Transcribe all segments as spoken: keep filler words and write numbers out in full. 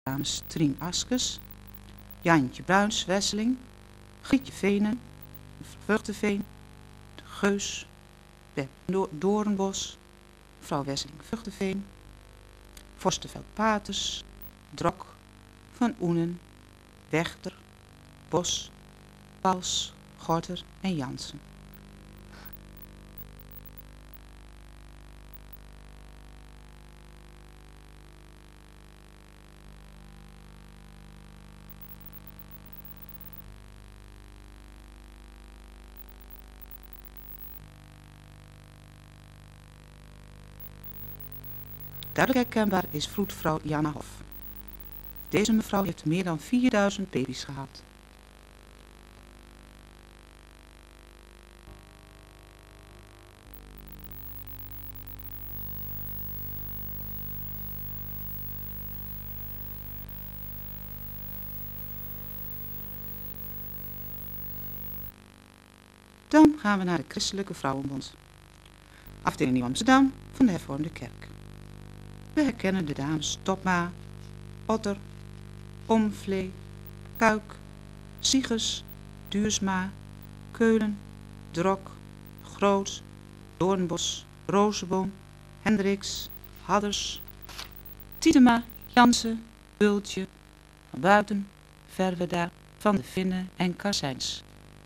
dames Trien Askes, Jantje Bruins-Wesseling, Grietje Venen, Vugteveen, de Geus, Beb Doornbos, mevrouw Wesseling-Vugteveen, Forsterveld-Paters, Drok, Van Oenen, Wechter, Bos, Pals, Gorter en Jansen. Duidelijk herkenbaar is vroedvrouw Jana Hof. Deze mevrouw heeft meer dan vierduizend baby's gehad. Dan gaan we naar de Christelijke Vrouwenbond. Afdeling Nieuw-Amsterdam van de Hervormde Kerk. We herkennen de dames Topma, Otter, Omvlee, Kuik, Siegers, Duursma, Keulen, Drok, Groot, Doornbos, Rozenboom, Hendricks, Hadders, Tietema, Jansen, Bultje, Van Buiten, Verweda, Van de Vinnen en Karsijns.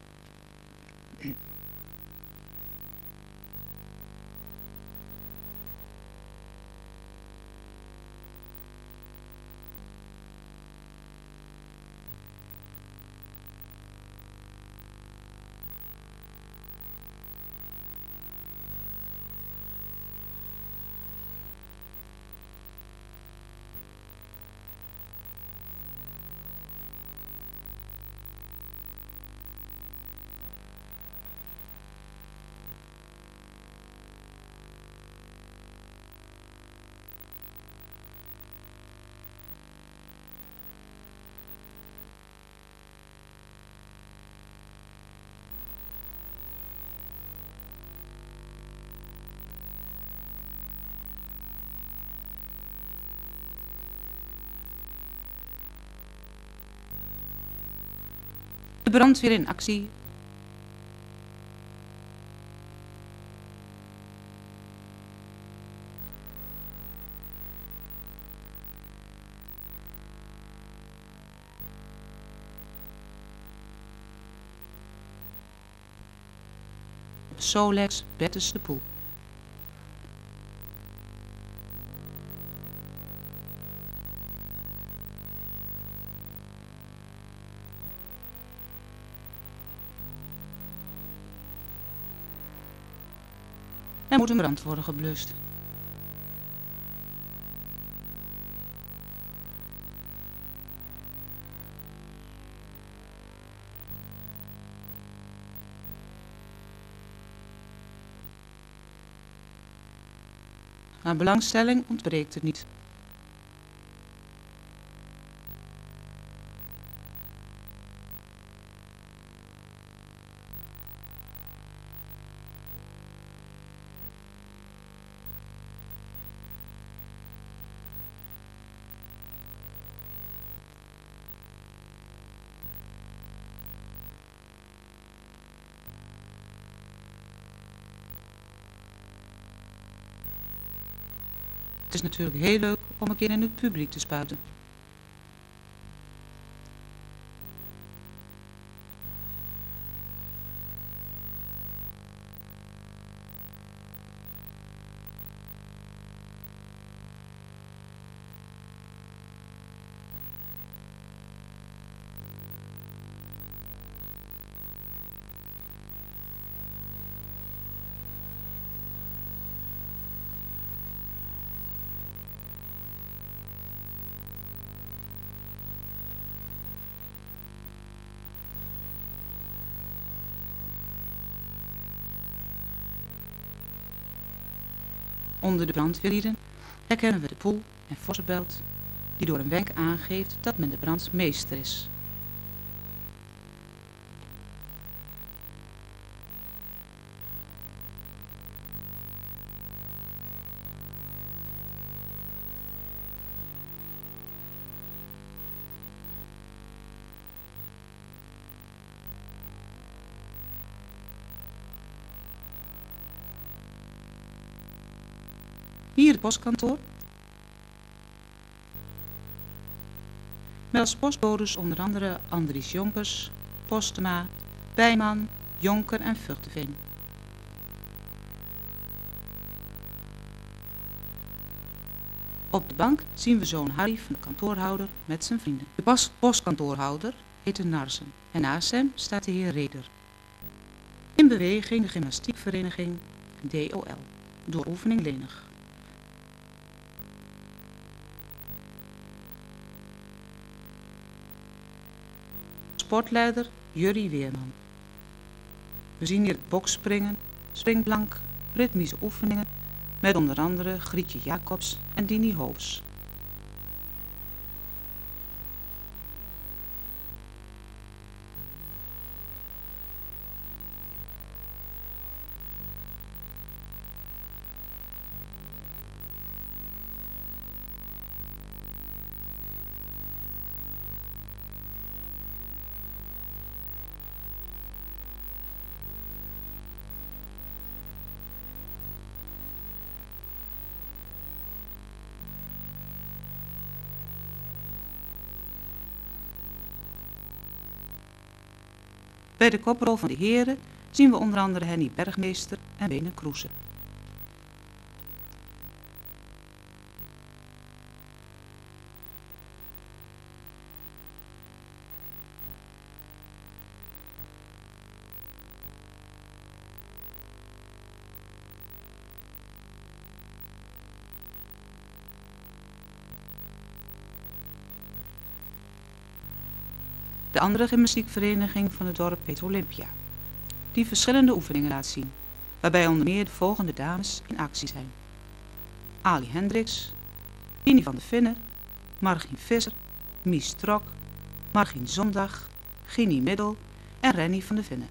De brandweer in actie. Solex Bertus de Poel. Er moet een brand worden geblust. Aan belangstelling ontbreekt het niet. Het is natuurlijk heel leuk om een keer in het publiek te spuiten. Onder de brandweerlieden herkennen we de Poel en Vossenbelt, die door een wenk aangeeft dat men de brandmeester is. Hier het postkantoor. Met als postbodes onder andere Andries Jonkers, Postema, Bijman, Jonker en Vugteveen. Op de bank zien we zoon Harry van de kantoorhouder met zijn vrienden. De pas- postkantoorhouder heet de Narsen en naast hem staat de heer Reder. In beweging de gymnastiekvereniging D O L, door oefening lenig. Sportleider Jurrie Weerman. We zien hier het bokspringen, springplank, ritmische oefeningen met onder andere Grietje Jacobs en Dini Hoofs. Bij de koprol van de heren zien we onder andere Henny Bergmeester en Bene Kroese. De andere gymnastiekvereniging van het dorp heet Olympia, die verschillende oefeningen laat zien, waarbij onder meer de volgende dames in actie zijn. Ali Hendricks, Tini van de Vinnen, Margien Visser, Mies Trok, Margien Zondag, Ginny Middel en Renny van de Vinnen.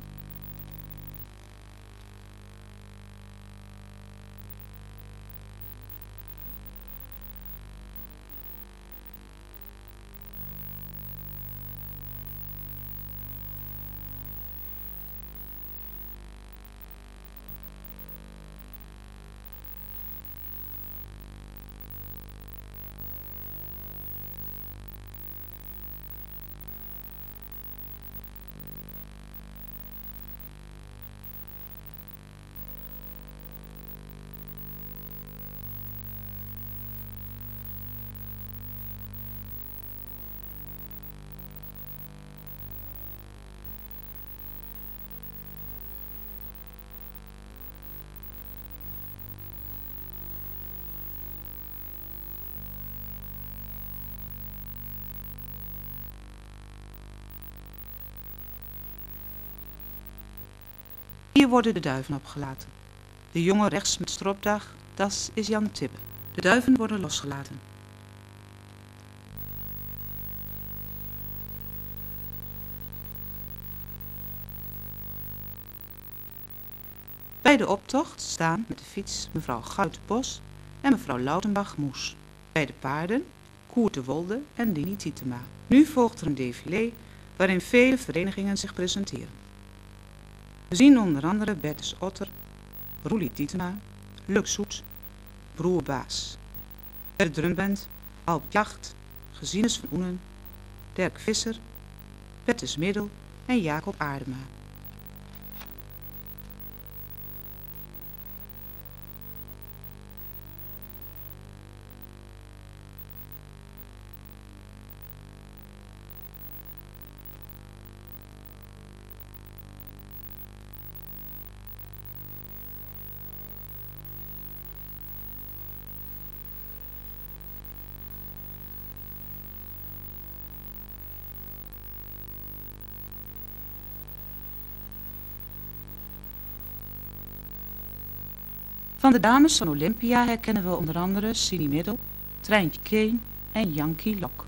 Hier worden de duiven opgelaten. De jongen rechts met stropdag, dat is Jan Tibbe. De duiven worden losgelaten. Bij de optocht staan met de fiets mevrouw Guitenbos en mevrouw Lautenbach-Moes. Bij de paarden Koert de Wolde en Dini Tietema. Nu volgt er een défilé waarin vele verenigingen zich presenteren. We zien onder andere Bertus Otter, Roelie Tietema, Lux Soet, Broer Baas. Bij de drumband Alp Jacht, Gesines van Oenen, Dirk Visser, Bertus Middel en Jacob Aardema. Van de dames van Olympia herkennen we onder andere Sini Middel, Treintje Keen en Jankie Lok.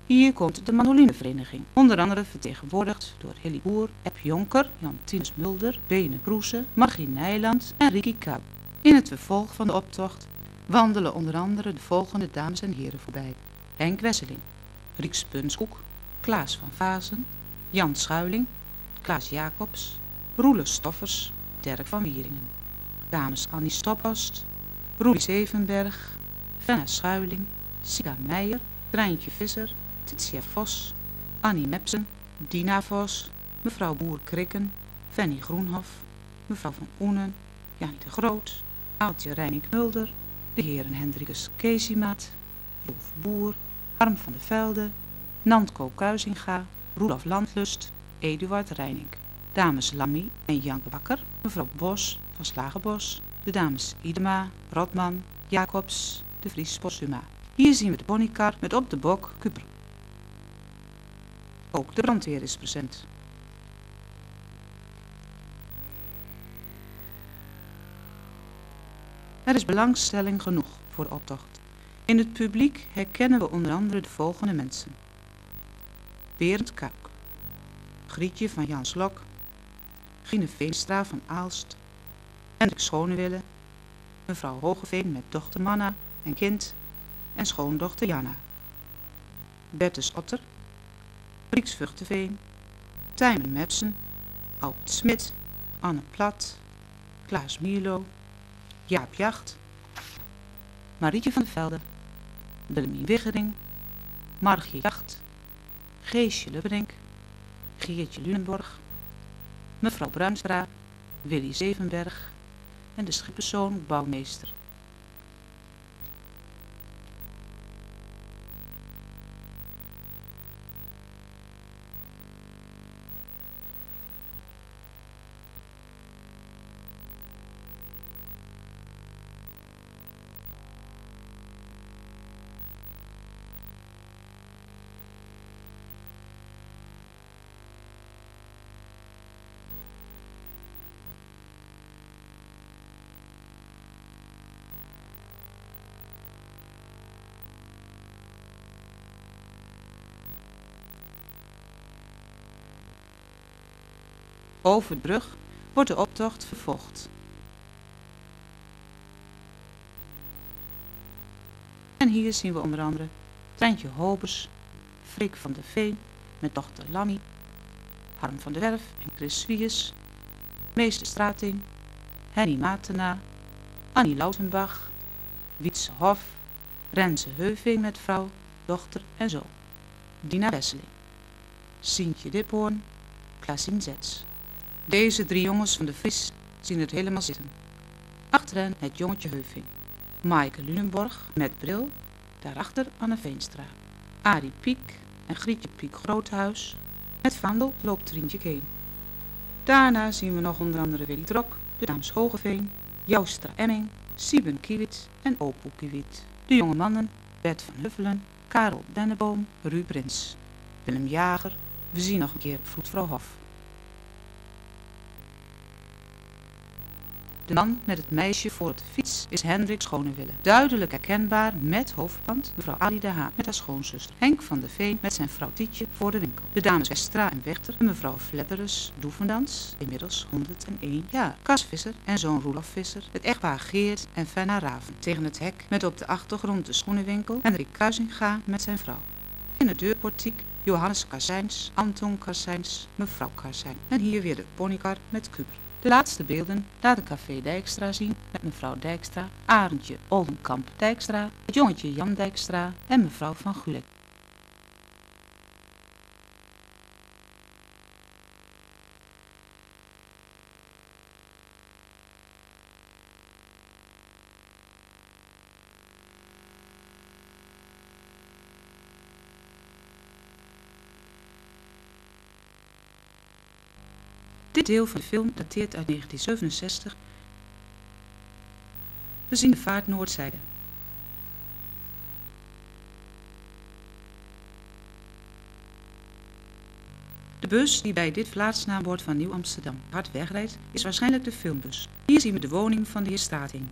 Hier komt de mandolinevereniging, onder andere vertegenwoordigd door Hilly Boer, Eb Jonker, Jan Tinus Mulder, Bene Kroese, Margie Nijland en Ricky Kuip. In het vervolg van de optocht wandelen onder andere de volgende dames en heren voorbij: Henk Wesseling, Riek Spunskoek, Klaas van Vazen, Jan Schuiling, Klaas Jacobs, Roele Stoffers, Dirk van Wieringen. Dames Annie Stoppost, Roelie Zevenberg, Fenna Schuiling, Sika Meijer, Treintje Visser, Titia Vos, Annie Mepsen, Dina Vos, mevrouw Boer-Krikken, Fanny Groenhof, mevrouw van Oenen, Jannie de Groot, Aaltje Reining-Mulder, de heren Hendrikus Keesimaat, Rolf Boer, Harm van der Velde, Nantko Kuizinga, Roelof Landlust, Eduard Reining. Dames Lammy en Janke Bakker, mevrouw Bos van Slagerbos, de dames Idema, Rotman, Jacobs, de Vries Possuma. Hier zien we de ponykar met op de bok Kuper. Ook de brandweer is present. Er is belangstelling genoeg voor de optocht. In het publiek herkennen we onder andere de volgende mensen: Berend Kuik, Grietje van Jan Slok, Gine Veenstra van Aalst, Hendrik Schonewille, mevrouw Hogeveen met dochter Manna en kind en schoondochter Janna, Bertus Otter, Brieks Vuchteveen, Tijmen Mepsen, Albert Smit, Anne Plat, Klaas Mierlo, Jaap Jacht, Marietje van der Velde, Willemien Wiggering, Margie Jacht, Geesje Lubberink, Geertje Lunenborg, mevrouw Bruinstra, Willy Zevenberg en de schipperzoon Bouwmeester. Over de brug wordt de optocht vervolgd. En hier zien we onder andere Treintje Hobers, Freek van der Veen met dochter Lammy, Harm van der Werf en Chris Swiers, meester Strating, Henny Matena, Annie Lautenbach, Wietse Hof, Renze Heuving met vrouw, dochter en zoon, Dina Wesseling, Sientje Diphoorn, Klaasien Zets. Deze drie jongens van de Vries zien het helemaal zitten. Achter hen het jongetje Heuving, Maaike Lunenborg met bril, daarachter Anne Veenstra, Arie Piek en Grietje Piek Groothuis. Met vaandel loopt Trientje heen. Daarna zien we nog onder andere Willy Drok, de dames Hogeveen, Joustra Emming, Sieben Kiewit en Opoe Kiewit. De jonge mannen Bert van Huffelen, Karel Denneboom, Ruud Prins, Willem Jager. We zien nog een keer Vroedvrouw Hof. De man met het meisje voor de fiets is Hendrik Schonewille. Duidelijk herkenbaar met hoofdband mevrouw Ali de Haan met haar schoonzuster. Henk van der Veen met zijn vrouw Tietje voor de winkel. De dames Westra en Wechter en mevrouw Fledderus Doevendans, inmiddels honderdéén jaar. Cas Visser en zoon Roelof Visser. Het echtpaar Geert en Fenna Raven. Tegen het hek met op de achtergrond de schoenenwinkel. Hendrik Kuizinga met zijn vrouw. In het deurportiek Johannes Karsijns, Anton Karsijns, mevrouw Karsijn. En hier weer de ponykar met Kuber. De laatste beelden laten café Dijkstra zien met mevrouw Dijkstra, Arendtje Oldenkamp Dijkstra, het jongetje Jan Dijkstra en mevrouw van Gulik. Dit deel van de film dateert uit negentien zevenenzestig. We zien de vaart Noordzijde. De bus die bij dit plaatsnaambord van Nieuw-Amsterdam hard wegrijdt, is waarschijnlijk de filmbus. Hier zien we de woning van de heer Strating.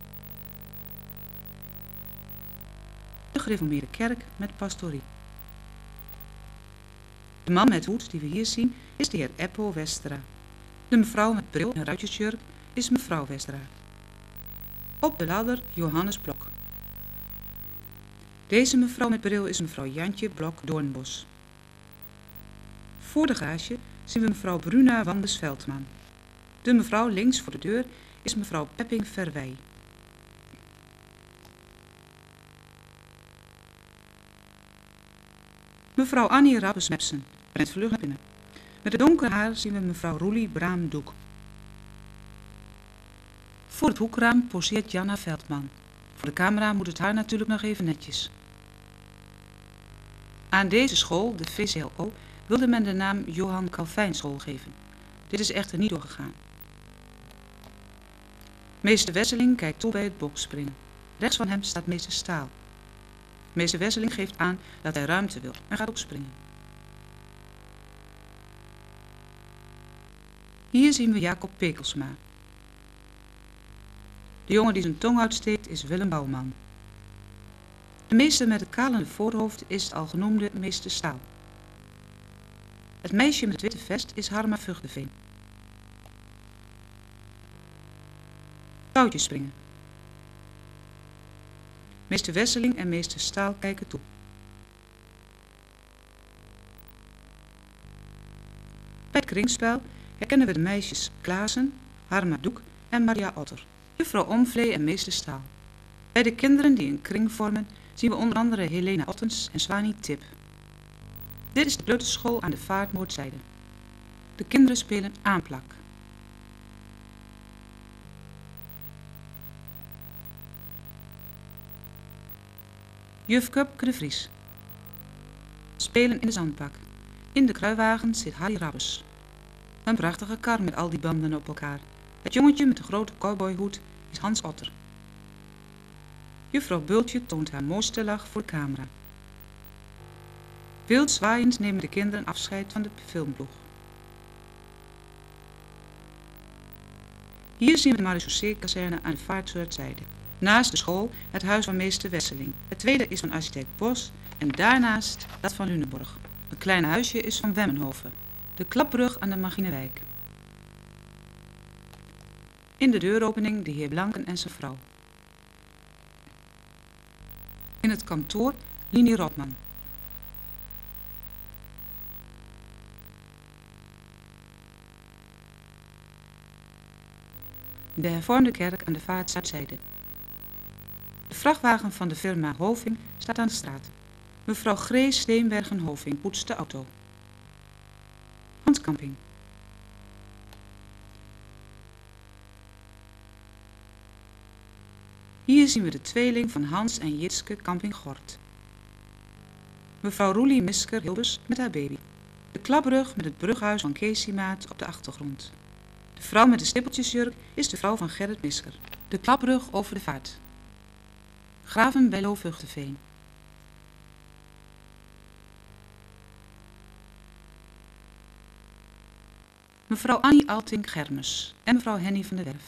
De gereformeerde kerk met pastorie. De man met hoed die we hier zien is de heer Eppo Westra. De mevrouw met bril en ruitjesjurk is mevrouw Westra. Op de ladder Johannes Blok. Deze mevrouw met bril is mevrouw Jantje Blok-Doornbos. Voor de garage zien we mevrouw Bruna Wanders-Veldman. De mevrouw links voor de deur is mevrouw Pepping Verwij. Mevrouw Annie Rappes-Mepsen rent vlug naar binnen. Met het donker haar zien we mevrouw Roelie Braam-Doek. Voor het hoekraam poseert Janna Veldman. Voor de camera moet het haar natuurlijk nog even netjes. Aan deze school, de V C L O, wilde men de naam Johan Calvijnschool geven. Dit is echter niet doorgegaan. Meester Wesseling kijkt toe bij het bokspringen. Rechts van hem staat meester Staal. Meester Wesseling geeft aan dat hij ruimte wil en gaat opspringen. Hier zien we Jacob Pekelsma. De jongen die zijn tong uitsteekt is Willem Bouwman. De meester met het kalende voorhoofd is het al genoemde meester Staal. Het meisje met het witte vest is Harma Vugdeveen. Touwtjes springen. Meester Wesseling en meester Staal kijken toe. Bij het kringspel herkennen we de meisjes Klaassen, Harma Doek en Maria Otter, juffrouw Omvlee en meester Staal. Bij de kinderen die een kring vormen zien we onder andere Helena Ottens en Swani Tip. Dit is de kleuterschool aan de Vaartmoordzijde. De kinderen spelen aanplak. Juf Kupke de Vries. Spelen in de zandbak. In de kruiwagen zit Harry Rabbes. Een prachtige kar met al die banden op elkaar. Het jongetje met de grote cowboyhoed is Hans Otter. Juffrouw Bultje toont haar mooiste lach voor de camera. Wild zwaaiend nemen de kinderen afscheid van de filmploeg. Hier zien we de marechaussee-kazerne aan de Vaartzuidzijde. Naast de school het huis van meester Wesseling. Het tweede is van architect Bos en daarnaast dat van Lunenborg. Het kleine huisje is van Wemmenhoven. De klapbrug aan de Marginewijk. In de deuropening de heer Blanken en zijn vrouw. In het kantoor Linie Rotman. De hervormde kerk aan de Vaartzuidzijde. De vrachtwagen van de firma Hoving staat aan de straat. Mevrouw Grees Steenbergen-Hoving poetst de auto. Handcamping. Hier zien we de tweeling van Hans en Jitske Camping Gort. Mevrouw Roelie Misker Hilbers met haar baby. De klapbrug met het brughuis van Kees Maat op de achtergrond. De vrouw met de stippeltjesjurk is de vrouw van Gerrit Misker. De klapbrug over de vaart. Graven bij Loofvugteveen. Mevrouw Annie Altink-Germes en mevrouw Henny van der Werf.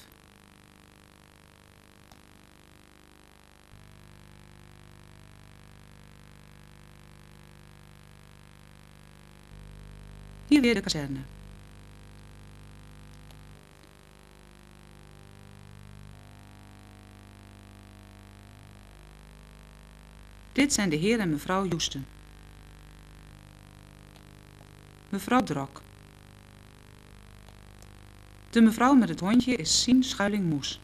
Hier weer de kazerne. Dit zijn de heer en mevrouw Joesten. Mevrouw Drok. De mevrouw met het hondje is Sien Schuiling-Moes.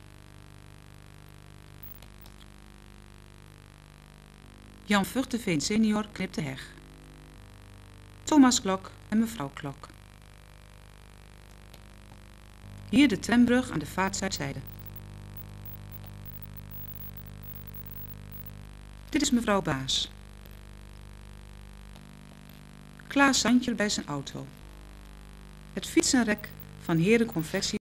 Jan Vugteveen senior knipt de heg. Thomas Klok en mevrouw Klok. Hier de trambrug aan de Vaartzuidzijde. Dit is mevrouw Baas. Klaas Santjer bij zijn auto. Het fietsenrek van Herenconfectie